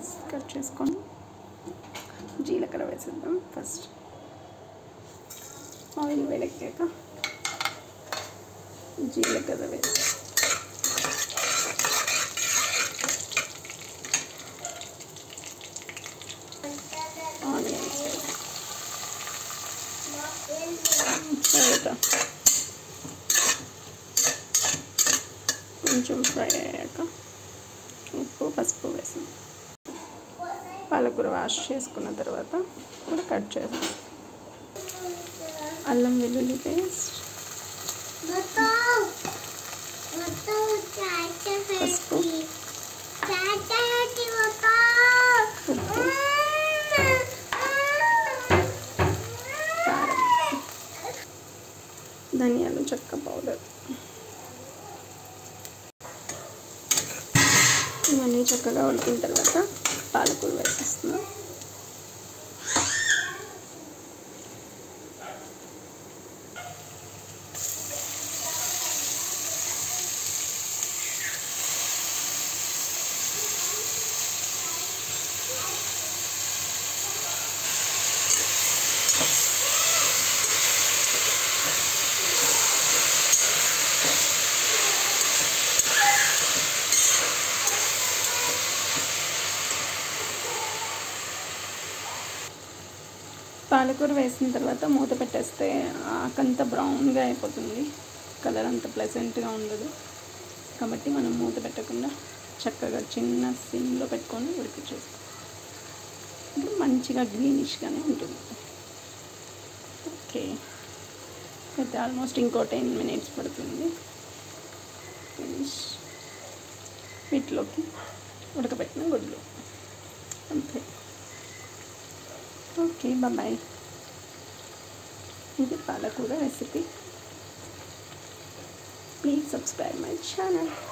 Onions cut చేసుకొని జీలకర్ర వేసేద్దాం. ఫస్ట్ ఆయిల్ వేడెక్కాక జీలకర్ర వేసి ఆనియన్స్ తర్వాత కొంచెం ఫ్రై అయ్యాక ఉప్పు పసుపు వేసాం. పాలకూర వాష్ చేసుకున్న తర్వాత కూడా కట్ చేసాం. అల్లం వెల్లుల్లి పేస్ట్, పసుపు, ఉప్పు, కారం, ధనియాలు చెక్క పౌడర్ ఇవన్నీ చక్కగా ఉడికిన తర్వాత పాలకూర వేసేస్తున్నాం. పాలకూర వేసిన తర్వాత మూత పెట్టేస్తే ఆకంతా బ్రౌన్గా అయిపోతుంది, కలర్ అంత ప్లెజెంట్గా ఉండదు. కాబట్టి మనం మూత పెట్టకుండా చక్కగా చిన్న సిమ్లో పెట్టుకొని ఉడికించేస్తాం. ఇప్పుడు మంచిగా గ్రీనిష్గానే ఉంటుంది. ఓకే, అయితే ఆల్మోస్ట్ ఇంకో 10 minutes పడుతుంది ఫినిష్. వీటిలోకి ఉడకబెట్టిన గుడ్లు అంతే. Okay, bye. ఇది పాలకూర recipe. Please subscribe my channel.